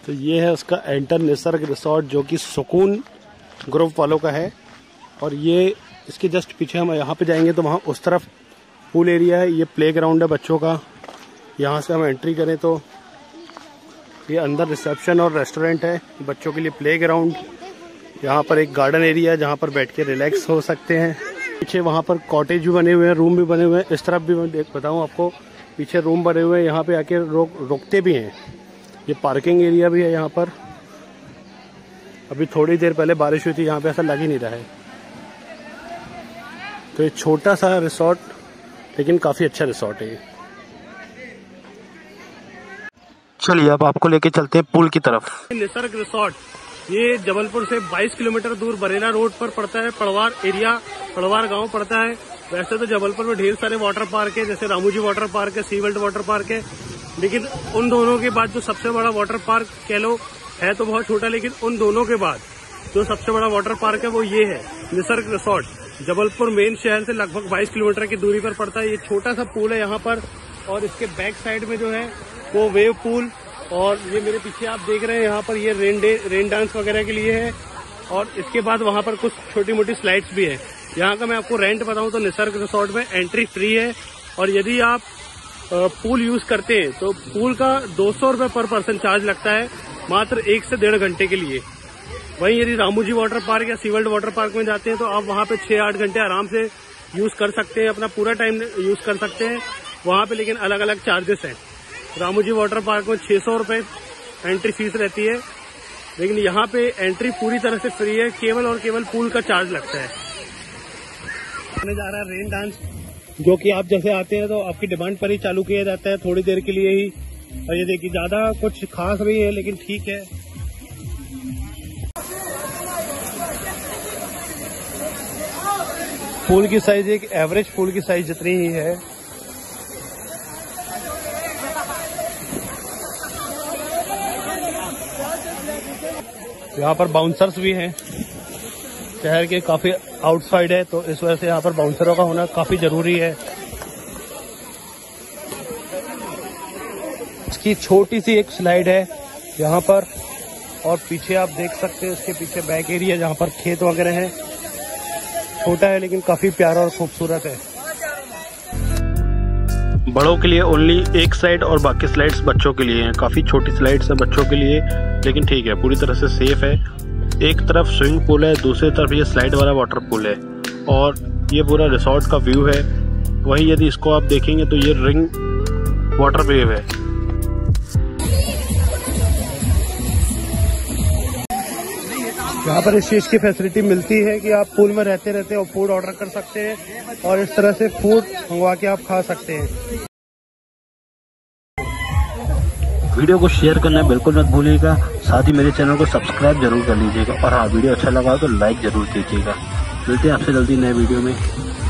तो ये है उसका एंटर निसर्ग रिसोर्ट, जो कि सुकून ग्रुप वालों का है। और ये इसके जस्ट पीछे हम यहाँ पे जाएंगे तो वहाँ उस तरफ पूल एरिया है, ये प्ले ग्राउंड है बच्चों का। यहाँ से हम एंट्री करें तो ये अंदर रिसेप्शन और रेस्टोरेंट है, बच्चों के लिए प्ले ग्राउंड। यहाँ पर एक गार्डन एरिया है जहाँ पर बैठ के रिलैक्स हो सकते हैं। पीछे वहाँ पर कॉटेज भी बने हुए हैं, रूम भी बने हुए हैं। इस तरफ भी मैं बताऊँ आपको, पीछे रूम बने हुए हैं, यहाँ पे आके रुकते भी हैं। ये पार्किंग एरिया भी है यहाँ पर। अभी थोड़ी देर पहले बारिश हुई थी, यहाँ पे ऐसा लग ही नहीं रहा है। तो ये छोटा सा रिसोर्ट लेकिन काफ़ी अच्छा रिसोर्ट है ये। चलिए अब आपको लेके चलते हैं पूल की तरफ। निसर्ग रिसोर्ट ये जबलपुर से 22 किलोमीटर दूर बरेला रोड पर पड़ता है। पड़वार एरिया, पड़वार गांव पड़ता है। वैसे तो जबलपुर में ढेर सारे वाटर पार्क है, जैसे रामू जी वाटर पार्क है, सी वर्ल्ड वाटर पार्क है, लेकिन उन दोनों के बाद जो सबसे बड़ा वाटर पार्क कह लो है तो बहुत छोटा, लेकिन उन दोनों के बाद जो सबसे बड़ा वाटर पार्क है वो ये है निसर्ग रिसोर्ट। जबलपुर मेन शहर से लगभग 22 किलोमीटर की दूरी पर पड़ता है। ये छोटा सा पूल है यहाँ पर, और इसके बैक साइड में जो है वो वेव पूल, और ये मेरे पीछे आप देख रहे हैं यहाँ पर ये रेन डांस वगैरह के लिए है। और इसके बाद वहाँ पर कुछ छोटी मोटी स्लाइड्स भी है। यहाँ का मैं आपको रेंट बताऊँ तो निसर्ग रिसोर्ट में एंट्री फ्री है, और यदि आप पूल यूज करते हैं तो पूल का 200 रुपये पर पर्सन चार्ज लगता है, मात्र 1 से 1.5 घंटे के लिए। वहीं यदि रामू जी वाटर पार्क या सी वर्ल्ड वाटर पार्क में जाते हैं तो आप वहाँ पे 6-8 घंटे आराम से यूज कर सकते हैं, अपना पूरा टाइम यूज कर सकते हैं वहाँ पे, लेकिन अलग अलग चार्जेस हैं। रामू जी वाटर पार्क में 600 रुपये एंट्री फीस रहती है, लेकिन यहाँ पे एंट्री पूरी तरह से फ्री है, केवल और केवल पूल का चार्ज लगता है। आने जा रहा है रेन डांस, जो कि आप जैसे आते हैं तो आपकी डिमांड पर ही चालू किया जाता है, थोड़ी देर के लिए ही। और ये देखिए ज्यादा कुछ खास नहीं है, लेकिन ठीक है। पूल की साइज एक एवरेज पूल की साइज जितनी ही है। यहाँ पर बाउंसर्स भी हैं, शहर के काफी आउटसाइड है तो इस वजह से यहाँ पर बाउंसरों का होना काफी जरूरी है। इसकी छोटी सी एक स्लाइड है यहाँ पर, और पीछे आप देख सकते हैं इसके पीछे बैक एरिया जहाँ पर खेत वगैरह है। छोटा है लेकिन काफी प्यारा और खूबसूरत है। बड़ों के लिए ओनली एक स्लाइड और बाकी स्लाइड्स बच्चों के लिए हैं। काफी छोटी स्लाइड्स हैं बच्चों के लिए, लेकिन ठीक है, पूरी तरह से सेफ है। एक तरफ स्विमिंग पूल है, दूसरी तरफ ये स्लाइड वाला वाटर पूल है, और ये पूरा रिसोर्ट का व्यू है। वहीं यदि इसको आप देखेंगे तो ये रिंग वाटर वेव है। यहाँ पर इस चीज की फैसिलिटी मिलती है कि आप पूल में रहते रहते और फूड ऑर्डर कर सकते हैं, और इस तरह से फूड मंगवा के आप खा सकते हैं। वीडियो को शेयर करना बिल्कुल मत भूलिएगा, साथ ही मेरे चैनल को सब्सक्राइब जरूर कर लीजिएगा, और हाँ, वीडियो अच्छा लगा तो लाइक जरूर कीजिएगा। मिलते हैं आपसे जल्दी नए वीडियो में।